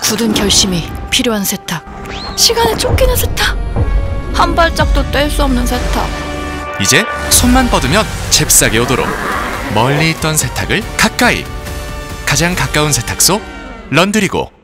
굳은 결심이 필요한 세탁. 시간에 쫓기는 세탁. 한 발짝도 뗄 수 없는 세탁. 이제 손만 뻗으면 잽싸게 오도록 멀리 있던 세탁을 가까이. 가장 가까운 세탁소 런드리고.